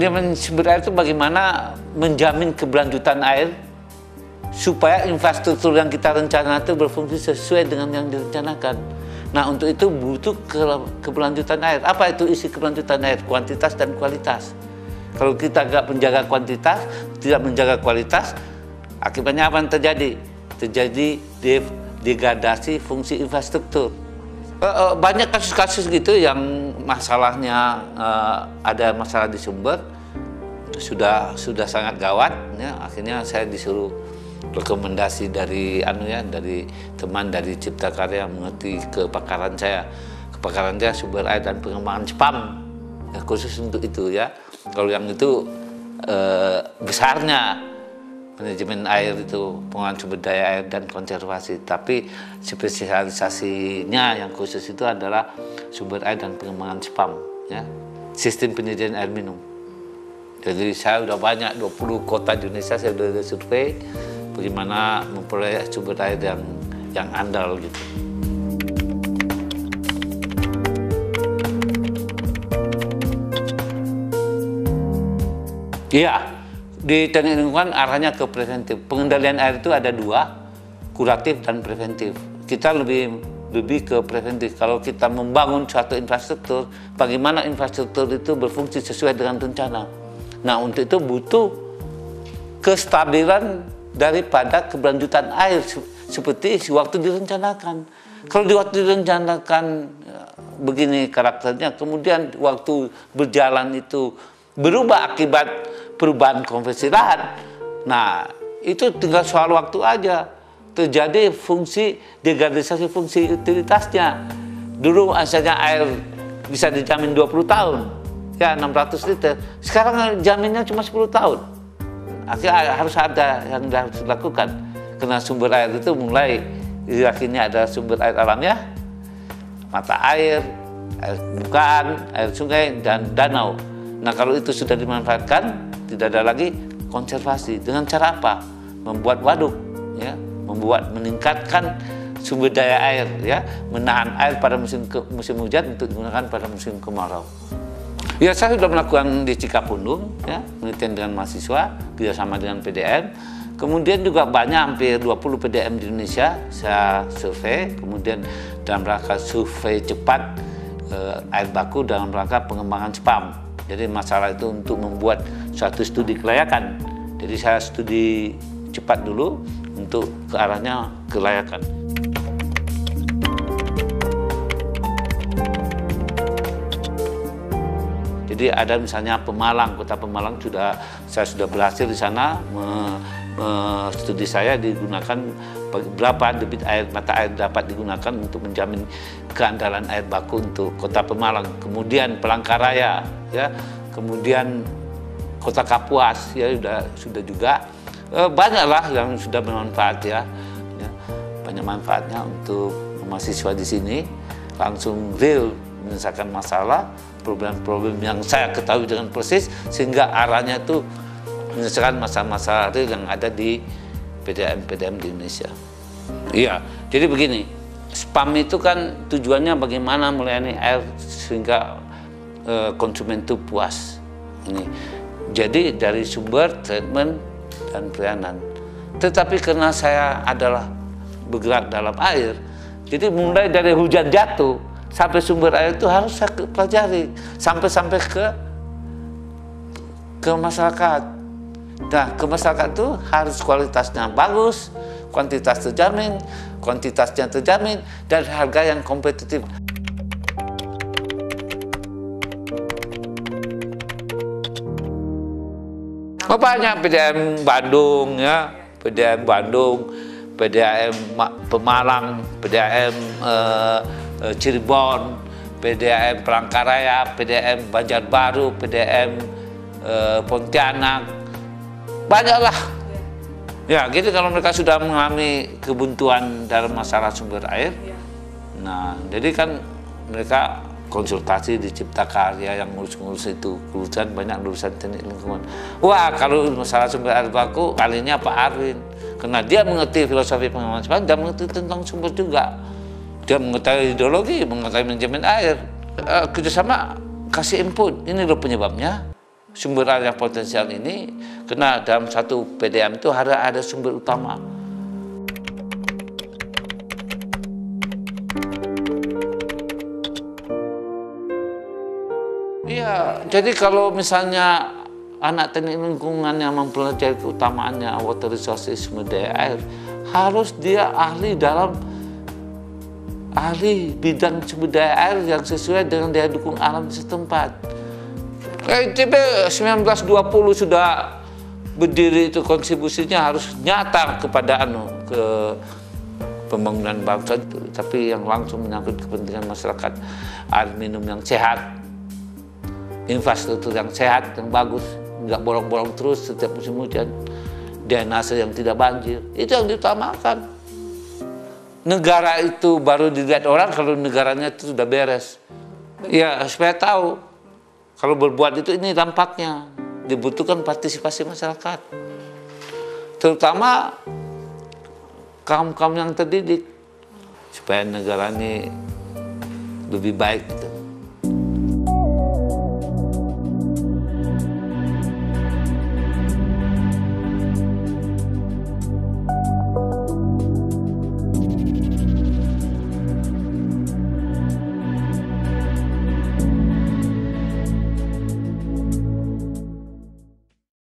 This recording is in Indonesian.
manajemen sumber air itu bagaimana menjamin keberlanjutan air supaya infrastruktur yang kita rencanakan itu berfungsi sesuai dengan yang direncanakan. Nah, untuk itu butuh keberlanjutan air. Apa itu isi keberlanjutan air? Kuantitas dan kualitas. Kalau kita nggak menjaga kuantitas, tidak menjaga kualitas, akibatnya apa yang terjadi? Terjadi degradasi fungsi infrastruktur. Banyak kasus-kasus gitu yang masalahnya ada masalah di sumber sudah sangat gawat, ya. Akhirnya saya disuruh rekomendasi dari dari teman dari Cipta Karya mengerti kepakaran saya sumber air dan pengembangan spam, ya, khusus untuk itu, ya. Kalau yang itu besarnya manajemen air itu pengelolaan sumber daya air dan konservasi, tapi spesialisasinya yang khusus itu adalah sumber air dan pengembangan spam, ya, sistem penyediaan air minum. Jadi saya udah banyak 20 kota di Indonesia saya udah survei bagaimana memperoleh sumber air yang andal gitu. Iya. Di teknik lingkungan arahnya ke preventif. Pengendalian air itu ada dua, kuratif dan preventif. Kita lebih ke preventif. Kalau kita membangun suatu infrastruktur, bagaimana infrastruktur itu berfungsi sesuai dengan rencana. Nah, untuk itu butuh kestabilan daripada keberlanjutan air seperti waktu direncanakan. Kalau di waktu direncanakan begini karakternya, kemudian waktu berjalan itu berubah akibat perubahan konversi lahan. Nah, itu tinggal soal waktu aja. Terjadi degradasi fungsi utilitasnya. Dulu asalnya air bisa dijamin 20 tahun, ya 600 liter. Sekarang jaminnya cuma 10 tahun. Akhirnya harus ada yang harus dilakukan. Karena sumber air itu mulai diyakini ada sumber air alamnya, mata air, air permukaan, air sungai, dan danau. Nah, kalau itu sudah dimanfaatkan, tidak ada lagi konservasi. Dengan cara apa? Membuat waduk, ya, meningkatkan sumber daya air, ya, menahan air pada musim hujan untuk digunakan pada musim kemarau. Ya, saya sudah melakukan di Cikapundung, ya, penelitian dengan mahasiswa, kerjasama dengan PDM. Kemudian juga banyak, hampir 20 PDM di Indonesia saya survei. Kemudian dalam rangka survei cepat air baku dalam rangka pengembangan spam. Jadi masalah itu untuk membuat suatu studi kelayakan. Jadi saya studi cepat dulu untuk ke arahnya kelayakan. Jadi ada misalnya Pemalang, kota Pemalang saya sudah berhasil di sana studi saya digunakan berapa debit mata air dapat digunakan untuk menjamin keandalan air baku untuk kota Pemalang. Kemudian Palangkaraya, ya, kemudian kota Kapuas, ya, sudah juga banyaklah yang sudah bermanfaat, ya, banyak manfaatnya untuk mahasiswa di sini langsung real menyelesaikan masalah problem-problem yang saya ketahui dengan persis, sehingga arahnya itu menyelesaikan masalah-masalah yang ada di PDM-PDM di Indonesia. Iya, jadi begini, spam itu kan tujuannya bagaimana melayani air sehingga konsumen itu puas. Ini, jadi dari sumber, treatment, dan pelayanan. Tetapi karena saya adalah bergerak dalam air, jadi mulai dari hujan jatuh sampai sumber air itu harus saya pelajari sampai ke masyarakat. Nah, ke masyarakat itu harus kualitasnya bagus, kuantitas terjamin, kuantitasnya terjamin, dan harga yang kompetitif. Banyak PDM Bandung, ya, PDM Bandung, PDM Pemalang, PDM Cirebon, PDM Palangkaraya, PDM Banjarbaru, PDM Pontianak, banyaklah. Ya, gitu kalau mereka sudah mengalami kebuntuan dalam masalah sumber air. Nah, jadi kan mereka konsultasi di Cipta Karya yang ngurus-ngurus itu, urusan banyak urusan teknik lingkungan. Wah, kalau masalah sumber air baku, kalinya Pak Arwin. Karena dia mengerti filosofi pengembangan spam, dia mengerti tentang sumber juga. Dia mengetahui ideologi, mengetahui manajemen air. Kerjasama kasih input, ini loh penyebabnya. sumber air yang potensial ini, karena dalam satu PDAM itu harus ada sumber utama. Iya, jadi kalau misalnya anak teknik lingkungan yang mempelajari keutamaannya water resources, sumber daya air, harus dia ahli bidang sumber daya air yang sesuai dengan daya dukung alam di setempat. ITB 1920 sudah berdiri, itu kontribusinya harus nyata kepada ke pembangunan bangsa, tapi yang langsung menyangkut kepentingan masyarakat, air minum yang sehat, infrastruktur yang sehat, yang bagus, nggak bolong-bolong terus setiap musim hujan, drainase yang tidak banjir, itu yang diutamakan. Negara itu baru dilihat orang kalau negaranya itu sudah beres. Ya, supaya tahu kalau berbuat itu ini dampaknya, dibutuhkan partisipasi masyarakat, terutama kaum-kaum yang terdidik, supaya negara ini lebih baik gitu.